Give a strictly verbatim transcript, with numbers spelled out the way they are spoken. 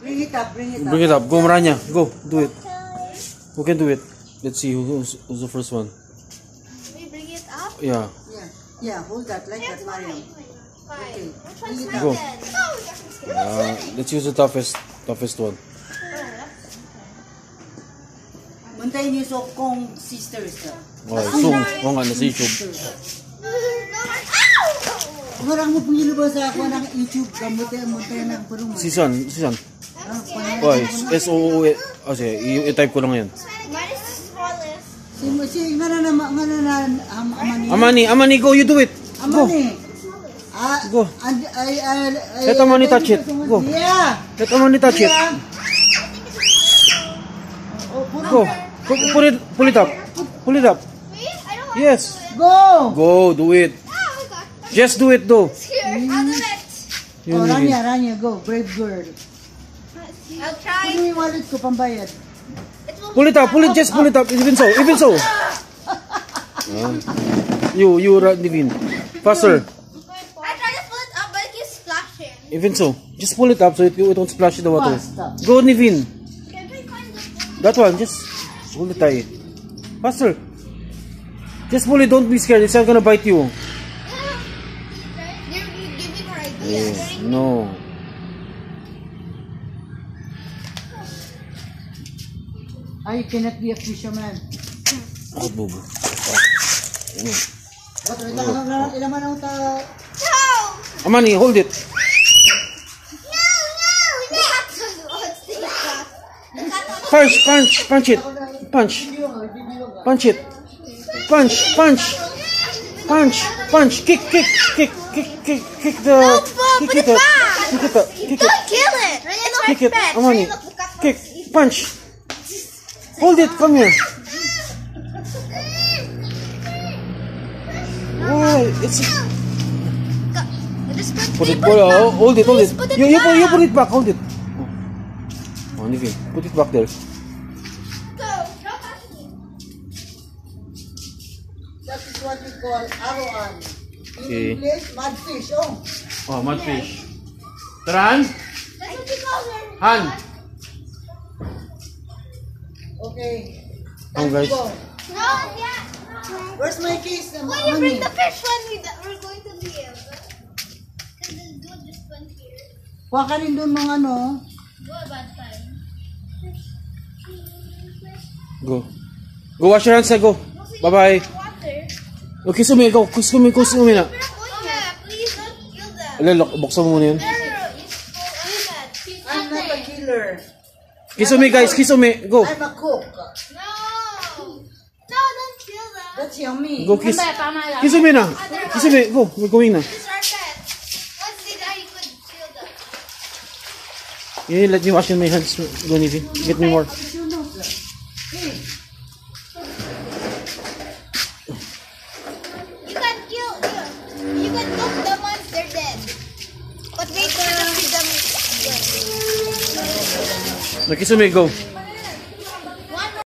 Bring it up, bring it up. Bring it up. Go, Maranya. Go, do it. Who can do it? Let's see who, who's, who's the first one. We bring it up? Yeah. Yeah, yeah, hold that like that, Mariam. Okay. Bring it Go. up. Uh, let's use the toughest, toughest one. Bantayin niyo so kong sisters ka. Okay, zoom. Oo nga, nasa YouTube. Marang mo pong ilubos sa ako ng YouTube. Kamutin mo tayo ng parang. Season, season. Okay, S O O E. Oh, sige, i-type ko lang yan. Si, si, nga na naman, nga na na, Amani. Amani, Amani, go, you do it. Go. Amani. Ah, Go. And, I, I, I, Let Amani touch it. Go. Yeah. Let Amani touch it. Yeah. Oh, put Go. Put, put it, pull it up. Pull it up. Yes. Go. Go, do it. Just do it, though. I'll do it. Yun, Oh, yun, Rania, yun. Rania, go. Brave girl. I'll try. Ano yung wallet ko, pambayad? Pull it up, pull it, just pull it up. Even so, even so. Ah. You, you, Nivin. Faster. I try to pull it up, but it keeps splashing. Even so, just pull it up so it, it won't splash in the water. Fast. Go, Nivin. Can we find the... That one, just hold it tight. Faster. Just pull it, don't be scared. It's not gonna bite you. You're giving her Yes, ideas. no. I cannot be a fisherman. Oh, bobo. Ba't wait lang, ilang- ilang man ang ta... No! Amani, hold it. No, no, no! What's this? Punch, punch, punch it. Punch. Punch it. Punch, punch. Punch, punch. Kick, kick, kick, kick, kick, kick the... No, Bob, kick put it it up. back. Kick it up. Kick it. Don't kill it! Ryan, look Kick at it. pets. Amani. Ryan, look, look at Kick. pets. Punch. Hold it. Come here. Why? It's... Go. Just put, Put it, put put, it back. oh, hold it, hold it. Please put it You, you, put, you back. put it back, hold it. Oh, Nivin, put it back there. Go. Don't touch me. That is what we call aroan. In Okay. English, mudfish. Oh. Oh, mudfish. Taran? That's what we call her. Han. Okay. Oh, Time to guys. go. No, yeah. Where's my case? Um, When you bring money? the fish when we, we're going to be able. Because the dude just went here. Kuha ka rin doon mga ano. Go a bad time. Go. Go wash your hands na, go. Bye-bye. Water. Okay, sumi, go. Kusumi, kusumi na. Oh yeah, please don't kill them. Alala, buksan mo muna yun. No, no, no. You spoil that. She's I'm not a killer. Kisumi, guys, kisumi. Go. I'm a cook. No. No, don't kill them. That's yummy. Go, kiss. Kisumi na. Kisumi, go. We're going na. These are pets. Once they die, you could kill them. Yeah, let me wash my hands. Go, Nivin. Get me more. You can kill them. You can cook them once they're dead. But wait for them to be done. Kisumi, go.